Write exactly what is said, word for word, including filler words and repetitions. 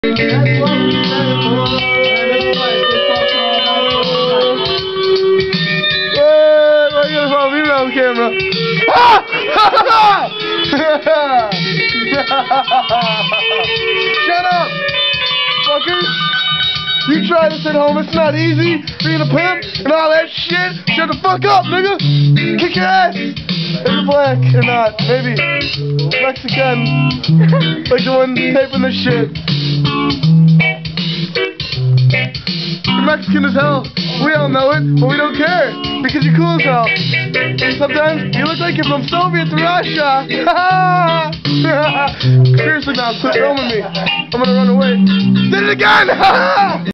On camera. Ah! Shut up, fuckers! You try this at home. It's not easy being a pimp and all that shit. Shut the fuck up, nigga. Kick your ass. If you're black or not, maybe Mexican, like the one taping this shit. You're Mexican as hell. We all know it, but we don't care because you're cool as hell. And sometimes you look like you're from Soviet Russia. Seriously now, quit filming me. I'm gonna run away. Did it again!